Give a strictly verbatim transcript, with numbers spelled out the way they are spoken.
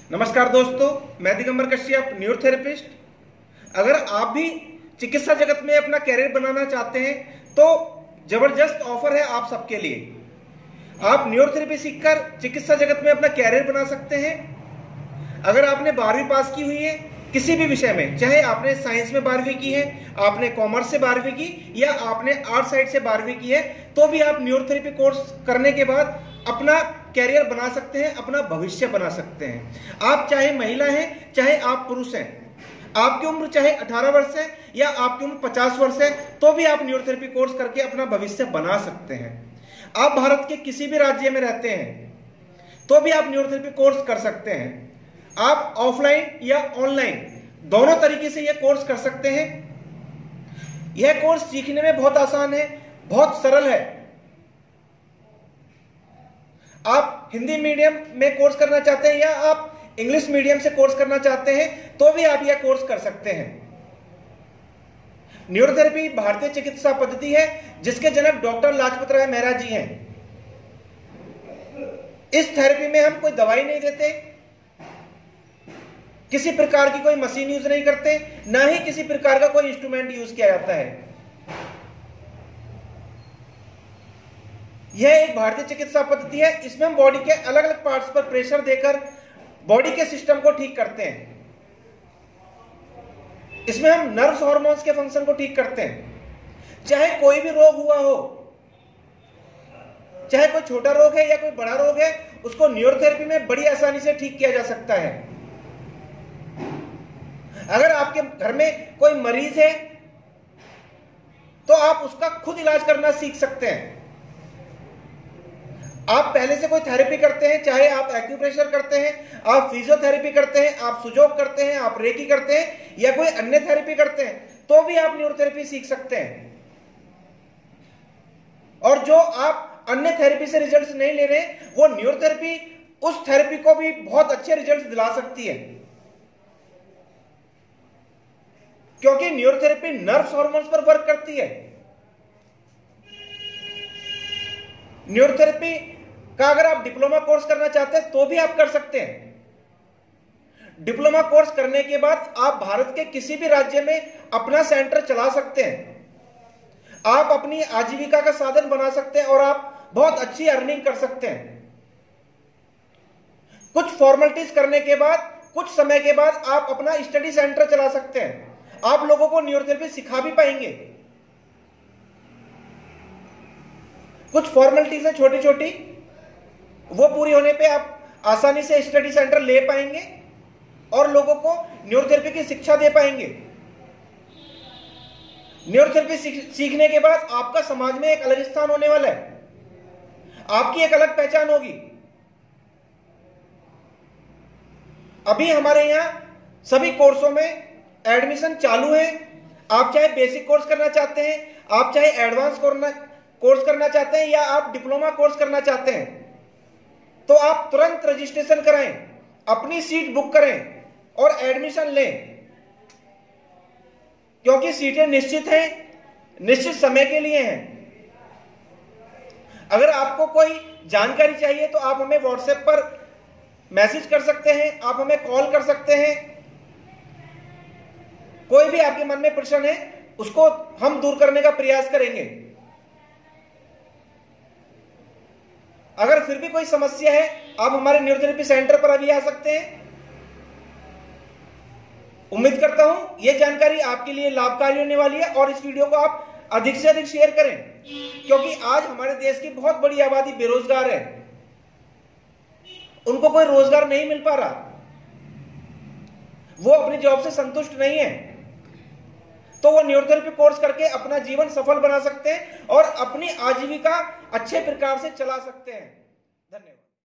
नमस्कार दोस्तों, मैं दिगंबर कश्यप, न्यूरोथेरेपिस्ट। अगर आप भी चिकित्सा जगत में अपना कैरियर बनाना चाहते हैं तो जबरदस्त ऑफर है आप सबके लिए। आप न्यूरोथेरेपी सीखकर चिकित्सा जगत में अपना कैरियर बना सकते हैं। अगर आपने बारहवीं पास की हुई है किसी भी विषय में, चाहे आपने साइंस में बारहवीं की है, आपने कॉमर्स से बारहवीं की या आपने आर्ट साइड से बारहवीं की है, तो भी आप न्यूरोथेरेपी कोर्स करने के बाद अपना कैरियर बना सकते हैं, अपना भविष्य बना सकते हैं। आप चाहे महिला हैं, चाहे आप पुरुष हैं, आपकी उम्र चाहे अठारह वर्ष है या आपकी उम्र पचास वर्ष है, तो भी आप न्यूरोथेरेपी कोर्स करके अपना भविष्य बना सकते हैं। आप भारत के किसी भी राज्य में रहते हैं तो भी आप न्यूरोथेरेपी कोर्स कर सकते हैं। आप ऑफलाइन या ऑनलाइन दोनों तरीके से यह कोर्स कर सकते हैं। यह कोर्स सीखने में बहुत आसान है, बहुत सरल है। आप हिंदी मीडियम में कोर्स करना चाहते हैं या आप इंग्लिश मीडियम से कोर्स करना चाहते हैं तो भी आप यह कोर्स कर सकते हैं। न्यूरोथेरेपी भारतीय चिकित्सा पद्धति है जिसके जनक डॉक्टर लाजपत राय मेहरा जी हैं। इस थेरेपी में हम कोई दवाई नहीं देते, किसी प्रकार की कोई मशीन यूज नहीं करते, ना ही किसी प्रकार का कोई इंस्ट्रूमेंट यूज किया जाता है। यह एक भारतीय चिकित्सा पद्धति है। इसमें हम बॉडी के अलग अलग पार्ट्स पर प्रेशर देकर बॉडी के सिस्टम को ठीक करते हैं। इसमें हम नर्व्स, हार्मोन्स के फंक्शन को ठीक करते हैं। चाहे कोई भी रोग हुआ हो, चाहे कोई छोटा रोग है या कोई बड़ा रोग है, उसको न्यूरोथेरेपी में बड़ी आसानी से ठीक किया जा सकता है। अगर आपके घर में कोई मरीज है तो आप उसका खुद इलाज करना सीख सकते हैं। आप पहले से कोई थेरेपी करते हैं, चाहे आप एक्यूप्रेशर करते हैं, आप फिजियोथेरेपी करते हैं, आप सुजोग करते हैं, आप रेकी करते हैं या कोई अन्य थेरेपी करते हैं, तो भी आप न्यूरोथेरेपी सीख सकते हैं। और जो आप अन्य थेरेपी से रिजल्ट्स नहीं ले रहे, वो न्यूरोथेरेपी उस थेरेपी को भी बहुत अच्छे रिजल्ट्स दिला सकती है, क्योंकि न्यूरोथेरेपी नर्व्स, हार्मोन्स पर वर्क करती है। न्यूरोथेरेपी का अगर आप डिप्लोमा कोर्स करना चाहते हैं तो भी आप कर सकते हैं। डिप्लोमा कोर्स करने के बाद आप भारत के किसी भी राज्य में अपना सेंटर चला सकते हैं। आप अपनी आजीविका का साधन बना सकते हैं और आप बहुत अच्छी अर्निंग कर सकते हैं। कुछ फॉर्मेलिटीज करने के बाद, कुछ समय के बाद आप अपना स्टडी सेंटर चला सकते हैं। आप लोगों को न्यूरोथेरेपी सिखा भी पाएंगे। कुछ फॉर्मेलिटीज है छोटी छोटी, वो पूरी होने पे आप आसानी से स्टडी सेंटर ले पाएंगे और लोगों को न्यूरोथेरेपी की शिक्षा दे पाएंगे। न्यूरोथेरेपी सीखने के बाद आपका समाज में एक अलग स्थान होने वाला है, आपकी एक अलग पहचान होगी। अभी हमारे यहां सभी कोर्सों में एडमिशन चालू है। आप चाहे बेसिक कोर्स करना चाहते हैं, आप चाहे एडवांस कोर्स करना चाहते हैं या आप डिप्लोमा कोर्स करना चाहते हैं, तो आप तुरंत रजिस्ट्रेशन कराएं, अपनी सीट बुक करें और एडमिशन लें, क्योंकि सीटें निश्चित हैं, निश्चित समय के लिए हैं। अगर आपको कोई जानकारी चाहिए तो आप हमें व्हाट्सएप पर मैसेज कर सकते हैं, आप हमें कॉल कर सकते हैं। कोई भी आपके मन में प्रश्न है उसको हम दूर करने का प्रयास करेंगे। अगर फिर भी कोई समस्या है, आप हमारे न्यूरोथेरेपी सेंटर पर अभी आ सकते हैं। उम्मीद करता हूं यह जानकारी आपके लिए लाभकारी होने वाली है और इस वीडियो को आप अधिक से अधिक शेयर करें, क्योंकि आज हमारे देश की बहुत बड़ी आबादी बेरोजगार है। उनको कोई रोजगार नहीं मिल पा रहा, वो अपनी जॉब से संतुष्ट नहीं है, तो वो न्यूरोथेरेपी कोर्स करके अपना जीवन सफल बना सकते हैं और अपनी आजीविका अच्छे प्रकार से चला सकते हैं।